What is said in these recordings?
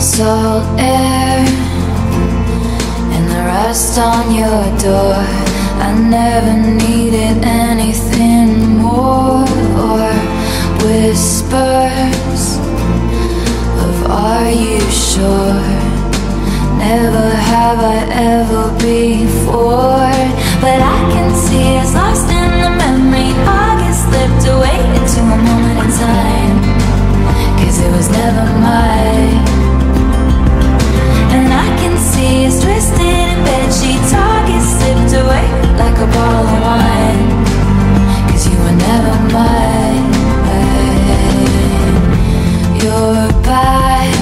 salt air and the rust on your door. I never needed anything more, or whispers of "Are you sure?" Never have I ever before. But I can see it's lost in the memory. August slipped away into a moment in time, 'cause it was never mine. And I can see it's twisted in bedsheets. August slipped away like a bottle of wine, 'cause you were never mine. You're back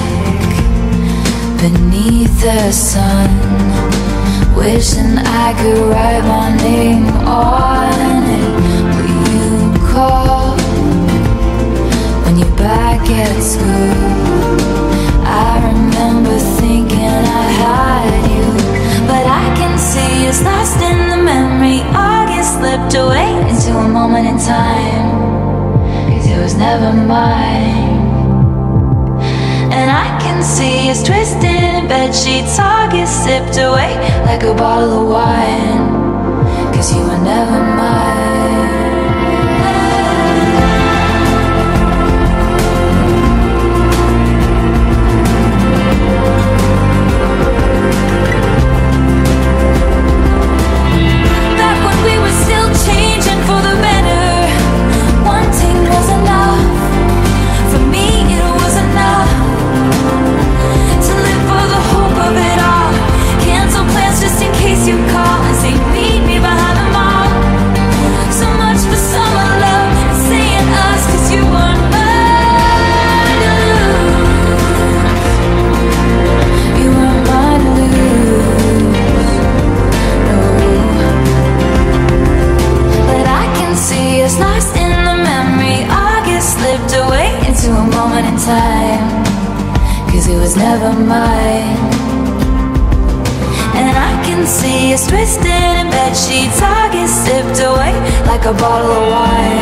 beneath the sun, wishing I could write my name on it. Will you call when you're back at school? I remember thinking I had you, but I can see it's lost in the memory. August slipped away into a moment in time, 'cause it was never mine. And I can see it's twisted in bedsheets. August sipped away like a bottle of wine, 'cause you were never mine. Back when we were still changing for the better, wanting was enough. For me it was enough to live for the hope of it all. Cancel plans just in case you call and say meet me behind the mall. So much for summer love and saying us, 'cause you weren't mine to lose. You weren't mine to lose, no. But I can see it's lost in the memory. August slipped away into a moment in time, 'cause it was never mine. And I can see it's twisted in bedsheets. August sipped away like a bottle of wine.